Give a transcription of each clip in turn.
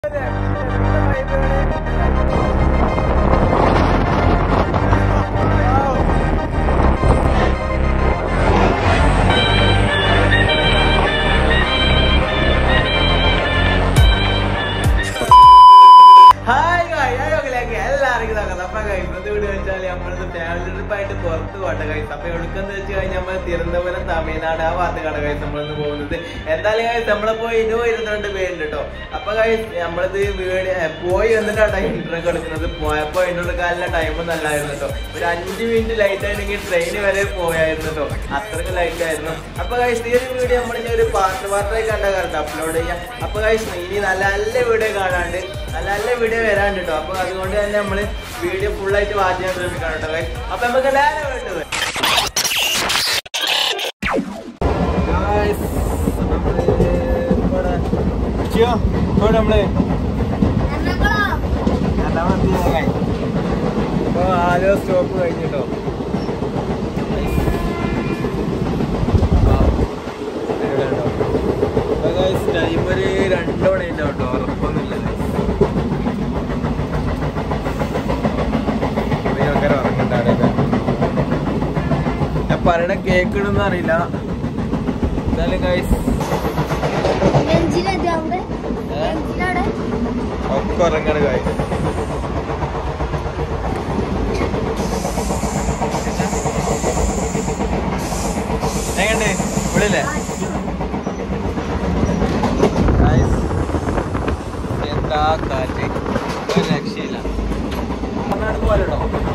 Thamilnadu, Thamilnadu, Guys, video full light watch guys, parana cake idunnu arilla idale guys engine jaavde engine ade okko arangana guys engane ulile guys enda kaate oru rakshilla Thamilnadu polado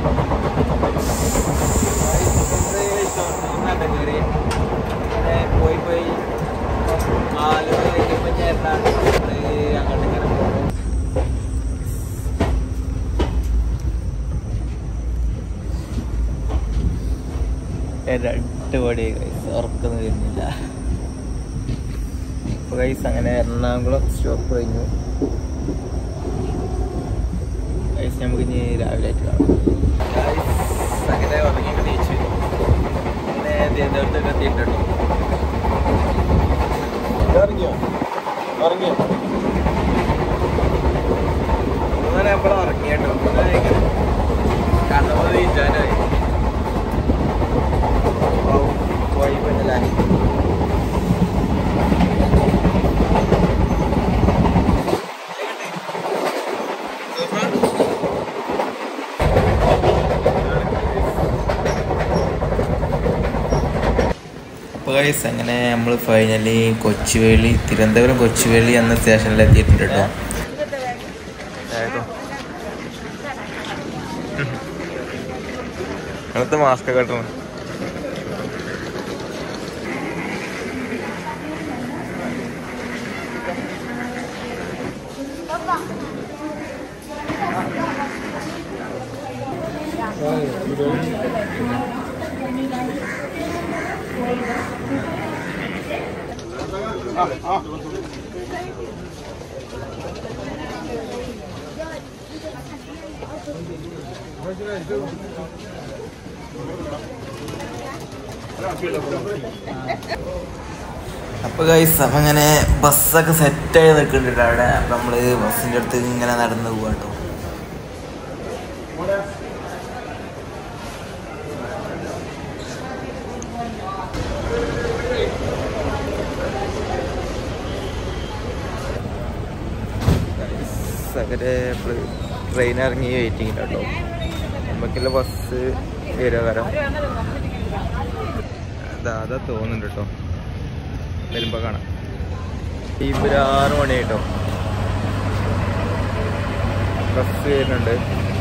guys, finally Kochiveli, Tirunelveli, Kochiveli and the station let it into the mask. Guys, bus set bus trainer waiting at all. Bus area. The other tone in the top. Perimbagana. Ibra Ronato. Bus trainer.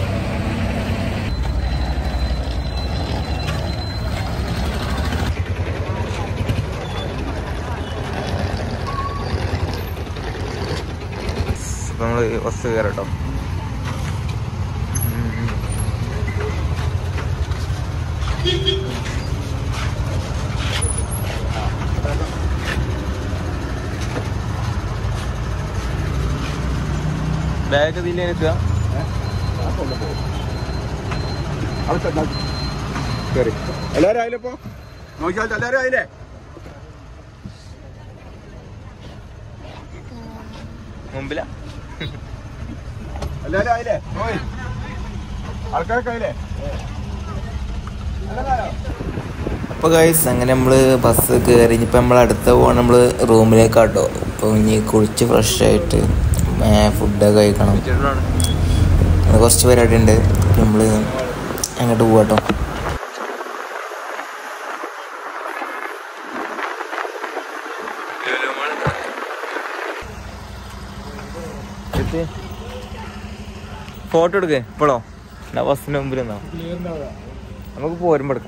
What's the other top? Bag of the lane, sir. Mumbila? അപ്പോൾ guys അങ്ങനെ നമ്മൾ bus കയറി ഇനിയിപ്പോൾ നമ്മൾ അടുത്ത പോകണം നമ്മൾ റൂമിലേക്കാട്ടോ. ഇപ്പോൾ ഇനി കുളിച്ച് ഫ്രഷ് ആയിട്ട് ഫുഡൊക്കെ കഴിക്കണം. കുറച്ച് പരിപാടി ഉണ്ട്. നമ്മൾ അങ്ങോട്ട് പോകാട്ടോ. ഫോട്ടോ എടുക്കേ ഇപ്പോഴോ? എന്നാ ബസ്സിന് മുമ്പിൽ നിന്നോ? നമുക്ക് പോരുമ്പോ എടുക്കാം.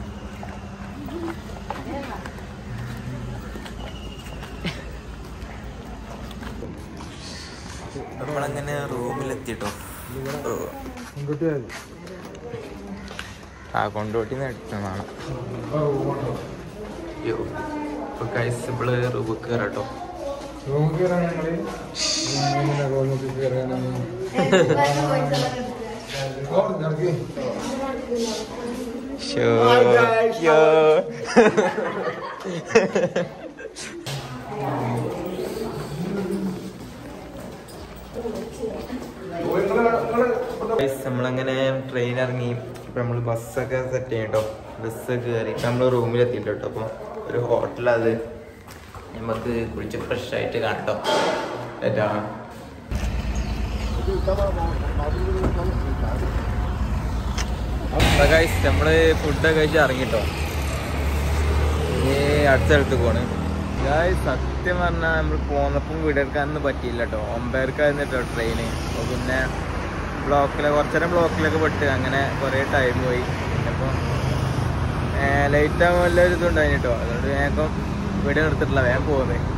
നമ്മളങ്ങനെ റൂമിലെത്തിട്ടോ. ആ കൊണ്ടോട്ടിന്ന് എടുത്തതാണ്. ഇപ്പോൾ റൂമിൽ കയറാട്ടോ. നമ്മളങ്ങനെ ട്രെയിൻ ഇറങ്ങി. ഇപ്പൊ നമ്മള് ബസ്സൊക്കെ സെറ്റ് ചെയ്യട്ടോ. ബസ് കയറി ഇപ്പൊ നമ്മള് റൂമിലെത്തിട്ടോ. അപ്പൊ ഒരു ഹോട്ടലത് നമുക്ക് കുളിച്ച് ഫ്രഷ് ആയിട്ട് കാണട്ടോ. നമ്മള് ഫുഡൊക്കെ കഴിച്ച് ഇറങ്ങിട്ടോ. ഈ അടുത്ത സ്ഥലത്ത് പോണ്. സത്യം പറഞ്ഞാൽ നമ്മൾ പോന്നപ്പം വീടെടുക്കാനൊന്നും പറ്റിയില്ല കേട്ടോ. 9:00 കേട്ടോ ട്രെയിന്. അപ്പോൾ പിന്നെ കുറച്ചേരം ബ്ലോക്കിലൊക്കെ പെട്ട് അങ്ങനെ കുറേ ടൈം പോയി. അപ്പോൾ ലേറ്റ് ആകുമ്പോൾ എല്ലാവരും ഇതുണ്ടായിന് കേട്ടോ. അതുകൊണ്ട് വേഗം വീട് നിർത്തിട്ടില്ല, വേഗം പോകുന്നത്.